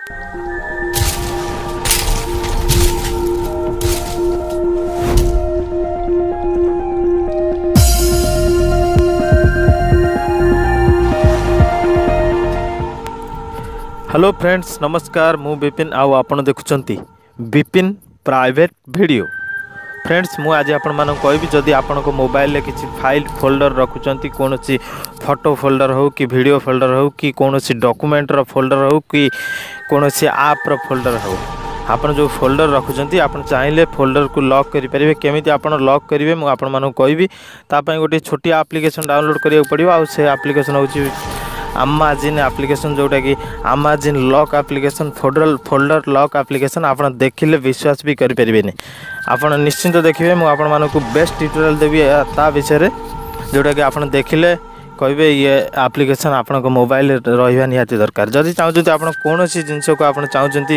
Hello friends नमस्कार मु विपिन आउ आपण देखुचंती विपिन प्राइवेट वीडियो। फ्रेंड्स मु आज आपण मानक कहबी जदि आपण को मोबाइल ले किसी फाइल फोल्डर रखुचंती कौन सी फोटो फोल्डर हो कि वीडियो फोल्डर हो कि कौन सी डॉक्यूमेंट रो फोल्डर हो कि कौन सी ऐप रो फोल्डर हो आपण जो फोल्डर रखुचंती आपण चाहिले फोल्डर को लॉक करि परिबे। केमिति आपण लॉक करिवे मु आपण मानक कहबी। ता पय गोटे छोटी एप्लिकेशन डाउनलोड करिया पड़िबो। आ से एप्लिकेशन होची अमेजिन एप्लिकेशन जोटा कि amazing lock application folder lock application आप देखिले विश्वास भी करें। आप निश्चिंत देखिए मुझे आपण मानक बेस्ट ट्यूटोरियल देवी ता विषय जोटा कि आप देखिले कहे ये एप्लिकेशन आपण मोबाइल रहा निहाती दरकार। जदि चाहते आप कौन सी जिनस को आप चाहते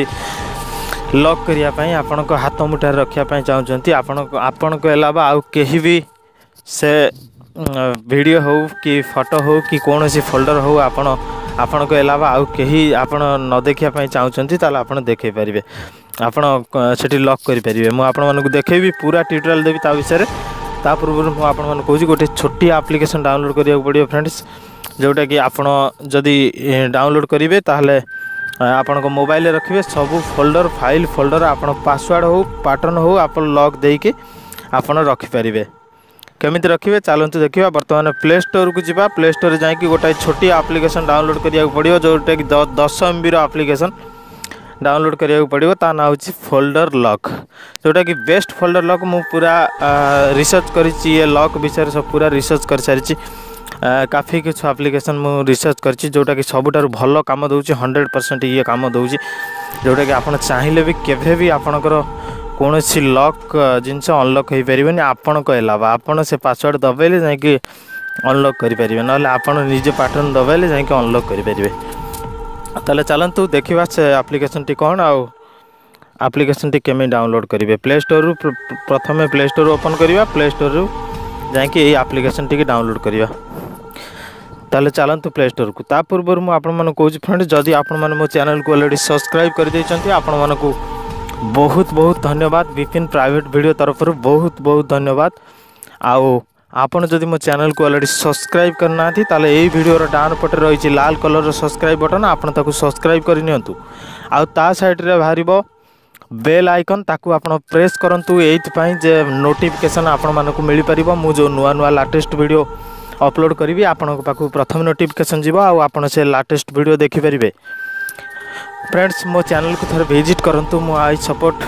लॉक करने आपण हाथ मुठार रखापी चाहते आपण को अलावा आउ कहीं भी से वीडियो हो कि फोटो हो कि कौन सी फोल्डर हो आपण को अलावा आउ कहीं आपण न देखापी चाहते आप देखे पारे आपड़ी लॉक करेंगे। मुझे आपण मानक देखेबी पूरा ट्यूटोरियल देवी ता विषय ता पूर्व मुझे आपण मानक कहूँ गोटे छोटी एप्लिकेशन डाउनलोड करिया पड़ियो फ्रेंड्स जोटा कि आपण जदि डाउनलोड करेंगे ताहले आपण को मोबाइल रखिए सब फोल्डर फाइल फोल्डर आपण पासवर्ड हो पैटर्न हो आप लॉक देके आपण रखिपारे। केमिति रखिए चलते देखिए। बर्तमान प्ले स्टोर को जीवा प्ले स्टोर जाकि गोटे छोटी एप्लिकेशन डाउनलोड करिया पड़ियो जोटा कि 10 MB एप्लिकेशन डाउनलोड करिया पड़ियो। ता ना होची फोल्डर लॉक जोटा कि बेस्ट फोल्डर लॉक मु पूरा रिसर्च करिछि ये लॉक विषय सब पूरा रिसर्च कर सारिछि। काफ़ी कुछ एप्लिकेशन मु रिसर्च करिछि जोटा कि सबुठारु भल काम दउछि 100% ये काम दउछि जोटा कि आपण चाहिले भी केभे भी आपणकर कौन सी लॉक जिनस अनलॉक हो पारे आपण को अलावा आपण से पासवर्ड दबाइले जाकि अनलॉक करेंगे ना आपण निजे पैटर्न दबाइले जाकि अनलॉक करेंगे। ताले चलतु देखा से एप्लिकेशन टी कौन आउ एप्लिकेशन टी केमी डाउनलोड करेंगे। प्ले स्टोर प्रथम प्ले स्टोर ओपन करवा प्ले स्टोर जाकि ये एप्लिकेशन टी डाउनलोड करवा। ताले चलतु प्ले स्टोर को ता पूर्व मुझे आपण कहूँ फ्रेंड जदि आपण मैंने मो चैनल को ऑलरेडी सब्सक्राइब कर देइछंती आपण मानकु बहुत बहुत धन्यवाद। विपिन प्राइवेट वीडियो तरफ बहुत बहुत धन्यवाद। आओ आपन जदि मो चैनल को ऑलरेडी सब्सक्राइब करना थी ताले एई वीडियो रो डाउन पटे रही लाल कलर सब्सक्राइब बटन आपन ताकू सब्सक्राइब कर नियंतु। आउ ता साइड रे बाहरिबो बेल आइकन ताकू आपन प्रेस करंतु एइथ पई जे नोटिफिकेशन आपन मानकू मिली परिबो। मु जो नुआ नुआ लेटेस्ट वीडियो अपलोड करिवि आपन पाखु प्रथम नोटिफिकेशन जीवो आउ आपन से लेटेस्ट वीडियो देखि परिबे। फ्रेंड्स मो चैनल को थोड़ा विजिट करंतु मो I support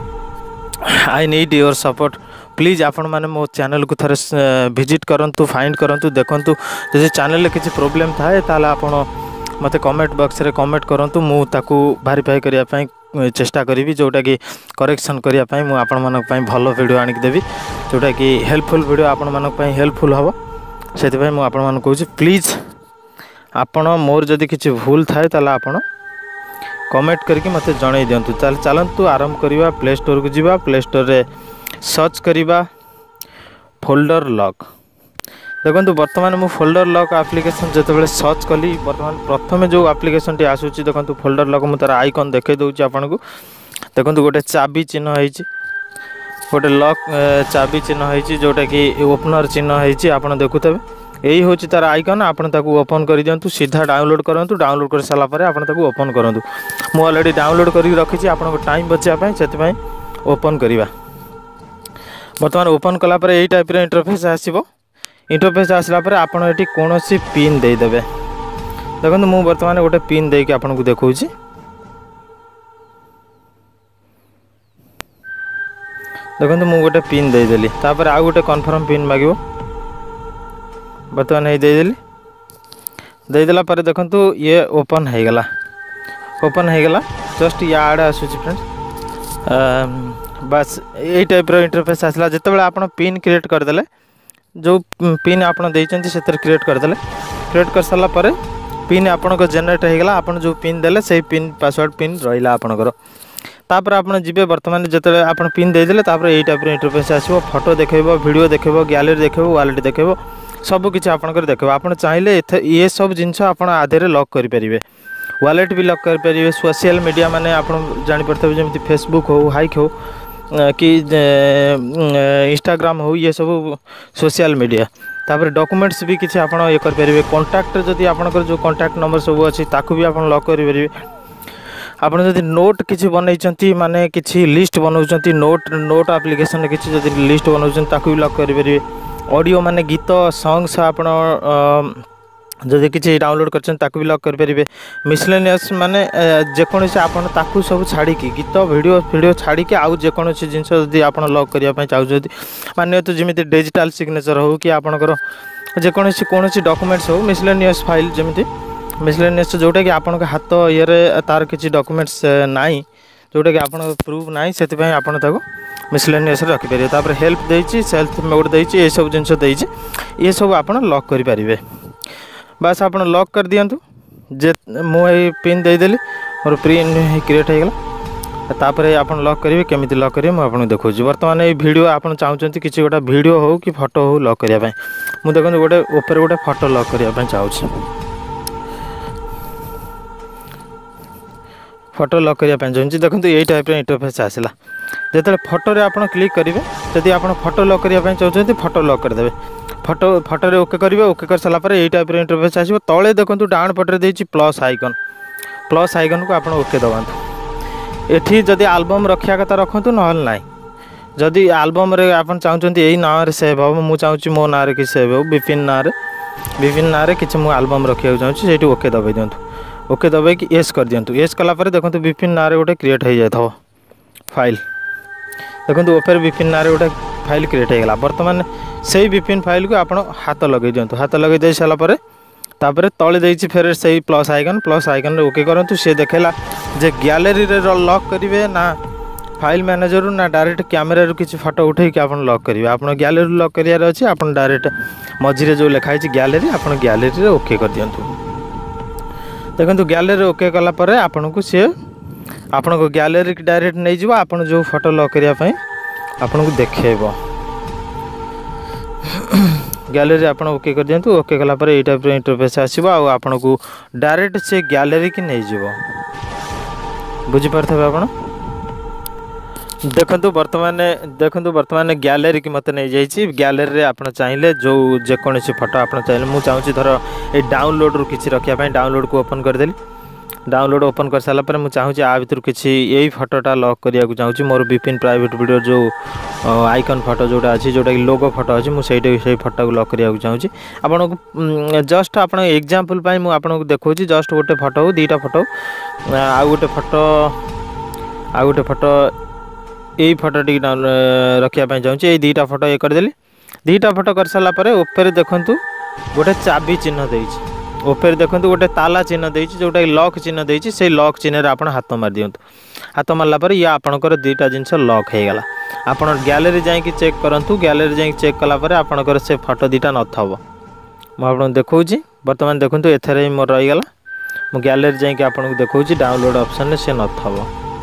I need your support please आपण माने मो चैनल को थोड़ा विजिट करंतु फाइंड करंतु देखंतु जदि चैनल किसी प्रोब्लेम थाए ताला आपण मते कमेंट बॉक्स रे कमेंट करंतु मु ताकू वेरीफाई करिया पई चेष्टा करिवि जोटा कि करेक्शन करिया पई मु आपण मानक पई भलो वीडियो आनिक देबी जोटा कि हेल्पफुल वीडियो आपण मानक पई हेल्पफुल हबो। सेति पई मु आपण मानक कहूची प्लीज आपण मोर जदि किसी भूल थाए ताला आपण कमेंट करके मते जणाई दियंतु। चलतु आरंभ करवा प्ले स्टोर को जीवा प्ले स्टोर रे सर्च करवा फोल्डर लॉक। देखो बर्तमान मु फोल्डर लॉक एप्लिकेशन जिते सर्च कली बर्तमान प्रथम जो एप्लिकेशन टी आसूची देखो फोल्डर लॉक मु तार आइकन देखे दूची आपन को। देखो गोटे चाबी चिन्ह है गोटे लॉक चाबी चिन्ह है जोटा कि ओपनर चिन्ह है आपन देखुथे यही हूँ तार आइकन आपन ताकू ओपन कर दियंतु सीधा डाउनलोड करंतु। डाउनलोड कर सारा पर आपन ताकू ओपन करंतु। मु ऑलरेडी डाउनलोड करके रखी आपन टाइम बचापी से ओपन करवा। बर्तमान ओपन कला पर यही टाइप इंटरफेस आसो। इंटरफेस आसला पर आपन एटी कौन सी पिन देदेवे। देखो मु बर्तमान गोटे पिन देके आपन को देखौछि। देखो मु गोटे पिन देदेली तापर आ गोटे कन्फर्म पिन मागिबो। बर्तमान देदेला पर देखंतु ये ओपन हो गला जस्ट याड आसूची फ्रेंड्स। बस यही टाइप इंटरफेस आसला जिते आपन पिन क्रिएट करदेले जो पिन आपन देइचंती सेतर क्रिएट कर सारा पर पिन आपन को जनरेट हो गला। आपन जो पिन देले से पिन पासवर्ड पिन रहिला आपनकर। तापर आपन जिबे बर्तमान जिते आपन पिन देदेले तापर यही टाइप इंटरफेस आसीबो। फोटो देखैबो वीडियो देखैबो गैलरी देखैबो वॉलेट देखैबो सब किसी आपंकर देख आप चाहिए ये सब जिनस आप आधे लॉक करेंगे। वालेट भी लॉक कर पारे। सोशल मीडिया माने आप जापर जमी फेसबुक हो हाइक हो कि इंस्टाग्राम हो ये सब सोशल मीडिया। तापर डॉक्यूमेंट्स भी किसी आप ये करेंगे। कॉन्टैक्ट जदि आपंकर जो कॉन्टैक्ट नंबर सब अच्छी ताकू भी आप लॉक करेंगे। आप जब नोट किसी बनई माने किसी लिस्ट बनाऊँ नोट आप्लिकेसन किसी जब लिस्ट बनाऊँ ताकू भी लॉक करेंगे। ऑडियो माने गीत सॉन्ग्स आप जदि किसी डाउनलोड कर भी लॉक करेंगे। मिसलेनियस माने जेकोसी आपन ताकू सब छाड़ी गीत वीडियो छाड़ी आउ जेकोसी जिनस जदि आप लॉक करने चाहते माने तो जमी डिजिटल सिग्नेचर हो कि आपंकर जेकोसी कौन डॉक्यूमेंट्स हो मिसलेनियस फाइल जमी मिसलेनियस जोटा कि आपण हाथ ये तार किसी डॉक्यूमेंट्स नाई जोटा कि आप प्रूफ ना से आप मिसलेनियस रखिपारे। तापर हेल्प देती सेल्फ मोड देती ये सब जिन ये सब आप लॉक करेंगे। बस आप लॉक कर दिंतु जे मुझे पिन देदेली मोर पिन क्रिएट हो गला। तापर आप लॉक करेंगे केमी लॉक करेंगे मुझे देखा बर्तमान ये वीडियो आप चाहते किसी गोटे वीडियो हो कि फोटो हो लॉक करने मुझे देखो गोटे ऊपर गोटे फोटो लॉक करने चाहूँगी। फोटो लॉक करने चाहिए देखो यही टाइप इंटरफेस आसला जो फोटो आप क्लिक करेंगे। जदि आप फोटो लॉक करने चाहते फोटो लॉक करदे फोटो रे ओके करेंगे। ओके कर सारा यही टाइप इंटरफेस आसो तले देखो डाउन पटे देती प्लस आइकन को आप ओके दबातु। एठी जदि आल्बम रखा कथा रखु ना ना जदि आल्बम रे आप चाहते यही ना सेव हम मुझे चाहूँगी मो ना कि सेव हो विपिन ना कि मुझे आल्बम रखा चाहिए से ओके दबाई दिंतु। ओके दबाई कि एस कर दिंतु। एस कलापर देखो विपिन ना गोटे क्रिएट हो जाता फाइल देखो ऊपर विपिन ना गोटे फाइल क्रिएट हो गला। बर्तमान से विपिन फाइल को आप हाथ लगे दिंतु। हाथ लगे दे सारापर तापर तले देती फेर से प्लस आइकन ओके करूँ सी देखला जे गैलरी रे लॉक करेंगे ना फाइल मैनेजर ना डायरेक्ट कैमेरा किसी फोटो उठे आप लॉक करेंगे। आप गैलरी लॉक करार अच्छे आप डायरेक्ट मझे जो लिखाई गैलरी आप गैलरी ओके कर दिंतु। देखो गैलरी ओके कलापर आपन को सी आपण को गैलरी डायरेक्ट नहीं जाव आप जो फोटो लॉक करने आपन को देखेब। गैलरी आप ओके कर दिंतु। ओके कलापर ये टाइप इंटरफेस आसो आपन को डायरेक्ट से गैलरी की नहीं जाव बुझीपारे आप देखु बर्तमान गैलरी की मत नहीं जाइए। गैलरी आप चाहिए जो जेकोसी फोटो आप चाहिए मुझे चाहूँगी धर ये डाउनलोड रू किसी रखापी डाउनलोड को ओपन करदेली। डाउनलोड ओपन कर सारापर मुझे चाहूँगी आ भर किसी यही फोटोटा लॉक करने को चाहूँगी। मोर विपिन प्राइवेट वीडियो जो आइकन फोटो जोटा अच्छी जोटा कि लोगो फोटो अच्छी मुझे फोटो को लॉक करने को चाहूँगी। आपन को जस्ट आप एग्जांपल मुझे देखा जस्ट गोटे फोटो दीटा फोटो आउ गोटे फोटो यही फोटो टी रखापी चाहूँगी। ये दीटा फोटो ये करदेली। दीटा फोटो कर सारापर ऊपर देखूँ गोटे चाबी चिन्ह देती ऊपर देखो गोटे ताला चिन्ह देती जोटा लॉक चिन्ह देती से लॉक चिन्ह आप हाथ मार दिंतु। हाथ मारला ये आपंकर दुईटा जिनस लॉक हो गला। आप गैलरी जाकि चेक करूँ गैलरी जा चेक कलापर आपंकर से फोटो दुईटा नथब मुझे देखा बर्तमान देखो एथर ही मोर रहीगला। मु गैलरी जाकि आपको देखा डाउनलोड ऑप्शन से नथब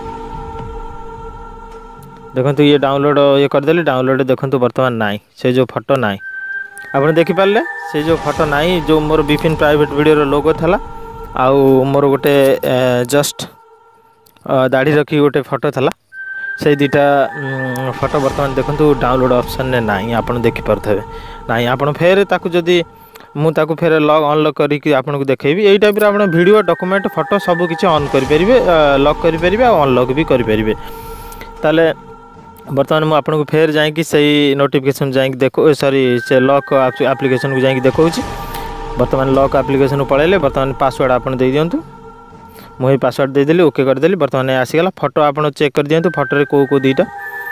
देखो ये डाउनलोड ये करदेली। डाउनलोड देखो बर्तमान ना से जो फोटो ना आप देखिपारे से जो फोटो ना जो मोर विपिन प्राइवेट वीडियो लोगो था आउ मोर गोटे जस्ट दाढ़ी रखी गोटे फोटो था से दुईटा फोटो बर्तमान देखो डाउनलोड ऑप्शन ने ना आप देखिपे ना आप फेर ताकू जदि मुझे फेर लॉक अनलॉक करके आपको देखेबी। यही टाइप आप वीडियो डॉक्यूमेंट फोटो सब किसी ऑन करेंगे लॉक करेंगे अनलॉक भी करेंगे। ताले बर्तमान मुझे आपको फेर जाकि सही नोटिफिकेशन जाकि देखो सॉरी से लॉक एप्लिकेशन को जाकि देखा। बर्तमान लॉक एप्लिकेशन को पलैले बर्तमान पासवर्ड आप दे दिंतु। मुझे पासवर्ड देदेली ओके करदेली। बर्तमान आसीगला फोटो आप चेक कर दिंतु। फोटो कौ दुईटा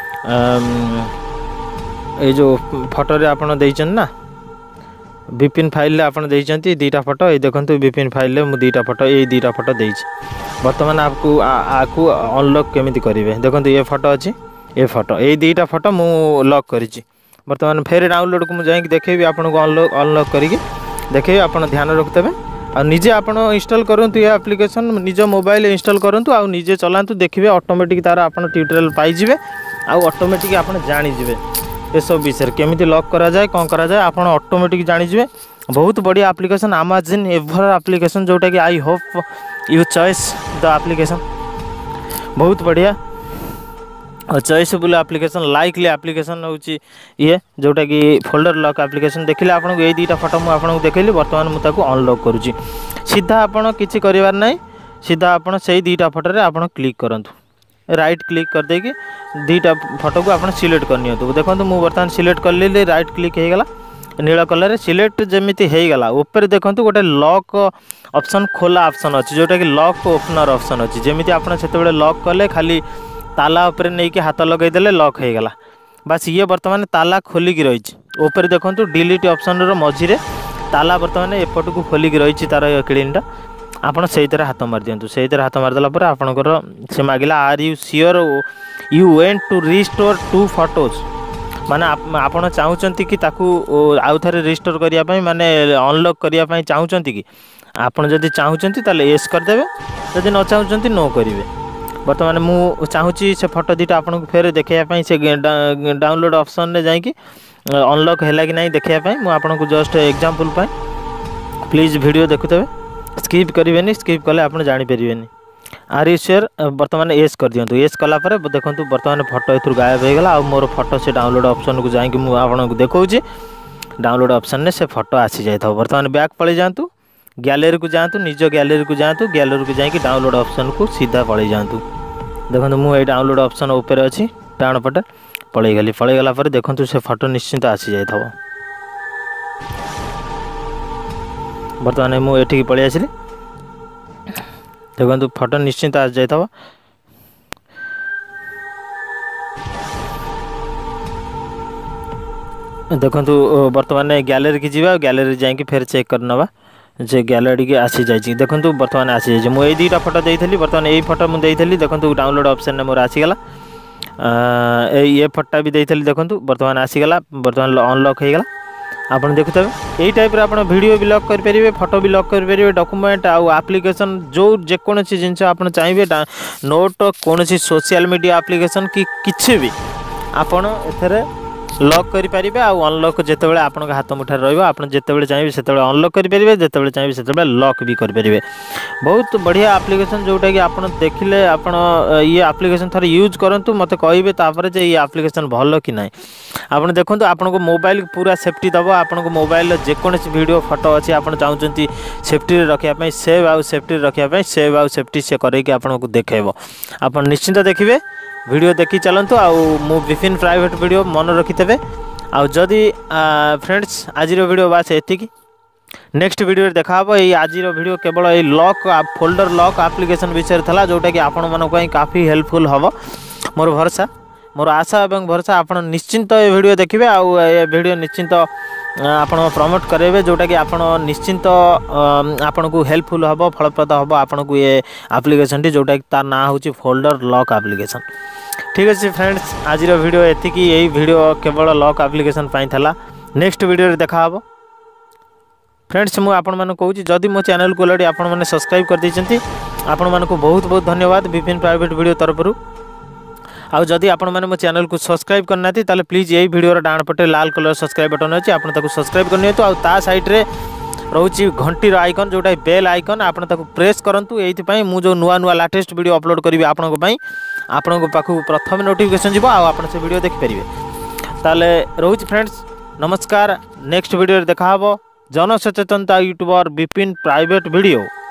ये जो फोटो आप ना विपिन फाइल आप दुईटा फोटो ये देखो विपिन फाइल मुझे दुईटा फोटो ये दुईटा फोटो देती। बर्तमान आपको अनलॉक केमी करेंगे देखो ये फोटो अच्छी ये फोटो ये दुईटा फोटो मु लॉक करी। बर्तमान फेर डाउनलोड को मुझे देखेबी आपको अनलॉक करके देखेबी आप ध्यान रखते आ निजे आप इंस्टॉल करूँ ये एप्लिकेशन निज मोबाइल इंस्टॉल करूँ आ निजे चलातु देखिए ऑटोमेटिक तार आप ट्यूटोरियल पाइबे आउ ऑटोमेटिक आप जानीजे ये सब विषय केमी लॉक करा जाए कौन करा जाए आप ऑटोमेटिक जानीजे बहुत बढ़िया एप्लिकेशन अमेजन एवर एप्लिकेशन जोटा कि I hope you choice the application बहुत बढ़िया चॉइसेबल एप्लिकेशन लाइकली एप्लिकेशन होची ये जोटा कि फोल्डर लॉक एप्लिकेशन देखिले आपन ये दुईटा फोटो मु आपन देखैली वर्तमान मु ताको अनलॉक करूची सीधा आपन किछि करिवार नै सीधा आपन सेही दुईटा फोटो रे आपन क्लिक करंतु राइट क्लिक कर देकी दुईटा फोटो को आपन सिलेक्ट करनियतु देखंतु मु वर्तमान सिलेक्ट कर लेली राइट क्लिक हे गला नीला कलर सिलेक्ट जमीती हो गला ऊपर देखो गोटे लॉक ऑप्शन खोला ऑप्शन अच्छी जोटा कि लॉक ओपनर ऑप्शन अच्छी जमीती आप से लॉक कले खाली ताला उपर नहीं कि हाथ लगेदेले लॉक हो गला बस ये बर्तमान ताला खोलिकी रही ऊपर देखो डिलीट ऑप्शन मझे ताला बर्तमान एपट को खोलिकी रही तार क्लीनटा आपड़ से हाथ मार दिंतु से हाथ मारदेला आपणकर से मांगला are you sure you want to restore 2 photos माने आपण चाहूचंती कि ताकू आउ थारे रिस्टोर करिया पई माने अनलॉक करिया पई चाहूचंती कि आपण जदी चाहूचंती ताले यस कर देबे जदी न चाहूचंती नो करिवे वर्तमान मु चाहूची से फोटो दीटा आपन को फेर देखैया पई से डाउनलोड ऑप्शन रे जाई कि अनलॉक हैला कि नहीं देखैया पई मु आपन को जस्ट एग्जांपल पई प्लीज वीडियो देखुतबे स्किप करिवेनी स्किप कले आपन जानि परिवेनी आर यू श्योर बर्तमान एस कर दिंतु एस कलापर देखो बर्तमान फोटो एथुर गायब हो गला मोर फोटो से डाउनलोड ऑप्शन को जाकि मुझे आपको देखा डाउनलोड ऑप्शन ने से फोटो आसी जाए बर्तमान बैक पलि जातु गैलरी को जातु निज गैलरी को जातु गैलरी को जाकि डाउनलोड ऑप्शन को सीधा पलि जातु देखो मुझे डाउनलोड ऑप्शन ऊपर अच्छी डाउन पटे पलि गला देखो से फोटो निश्चिंत आसी जाए बर्तमान मुझे पलि आसली देखो फोटो निश्चिंत आ जाए देखो बर्तमान गैलरी की जीवा गैलरी जाकि फेर चेक कर नवा जे गैलरी की आसी जाइए देखो बर्तमान आसी जाइए मुझे दुईटा फोटो देती बर्तमान यही फोटो मुझे देखो डाउनलोड ऑप्शन मोर आसीगला ये फोटा भी देती देखो बर्तमान आसीगला बर्तमान अनलॉक हो गला आपन देखुथे यही टाइप रे आपन वीडियो भी लॉक कर परिबे फोटो भी लॉक कर परिबे डॉक्यूमेंट आ एप्लिकेशन जो जेकोसी जिनस आपन चाहिए नोट कोनोसी सोशल मीडिया एप्लिकेशन कि किछि भी आपन एथरे लॉक करि परिबे आ अनलॉक जेतेबेले आपन हाथ मुठा रहइबो आपन जेतेबेले चाहिए सेतेबेले अनलॉक करि परिबे जेतेबेले चाहिए सेतेबेले लॉक भी कर परिबे बहुत बढ़िया एप्लिकेशन जोटा कि आपन देखिले आपन ये एप्लिकेशन थरे यूज करंतु मते कहिबे तापर जे ये एप्लिकेशन भलो कि नाही आपन देखंतु आपन को मोबाइल पूरा सेफ्टी दबो आपन को मोबाइल जेकोसी वीडियो फोटो अछि आपन चाहउचंती सेफ्टी रे रखिया पई सेव आउ सेफ्टी रे रखिया पई सेव आउ सेफ्टी से करे कि आपन को देखेबो आपन निश्चिंत देखिबे वीडियो देखि चलंतु आ मु विपिन प्राइवेट वीडियो मन रखितेबे आ जदि फ्रेंड्स आज वीडियो बास एतिकी नेक्स्ट वीडियो देखा ये आज वीडियो केवल ये लॉक फोल्डर लॉक एप्लिकेशन विषय था जोटा कि आपण मन काफ़ी हेल्पफुल हम मोर भरोसा मोर आशा और भरोसा आपण निश्चिंत ये वीडियो देखिए ये वीडियो निश्चिंत आपण प्रमोट करेंगे जोटा कि आपण निश्चिंत आपण को हेल्पफुल हम फलप्रद हम आपण को ये एप्लिकेशन टी जोटा कि तार ना हूँ फोल्डर लॉक एप्लिकेशन ठीक अच्छे फ्रेंड्स आज वीडियो एतिकी यही वीडियो केवल लॉक एप्लिकेशन पाई था नेक्स्ट वीडियो देखा हम फ्रेंड्स मुझे आपण मानक कहूँ जदि मो चैनल को अलरेडी आपण मैंने सब्सक्राइब कर देइछंती आपण मानक बहुत बहुत धन्यवाद विपिन प्राइवेट वीडियो तरफ आउ जदि आपण मैंने मो चैनल को सब्सक्राइब करना ताले प्लीज यही वीडियो डाण पटे लाल कलर सब्सक्राइब बटन अच्छी आप सब्सक्राइब करनी तो आ साइड रे रोची घंटीर आइकन जोटा बेल आइकन आप प्रेस करूँ ये मुझे नुआ नुआ लाटेस्ट वीडियो अपलोड करी आपण पाखु प्रथम नोटिफिकेशन जीव आप से वीडियो देखिपारे ताले रोची फ्रेंड्स नमस्कार नेक्स्ट वीडियो देखा जनसचेतनता यूट्यूबर विपिन प्राइवेट वीडियो।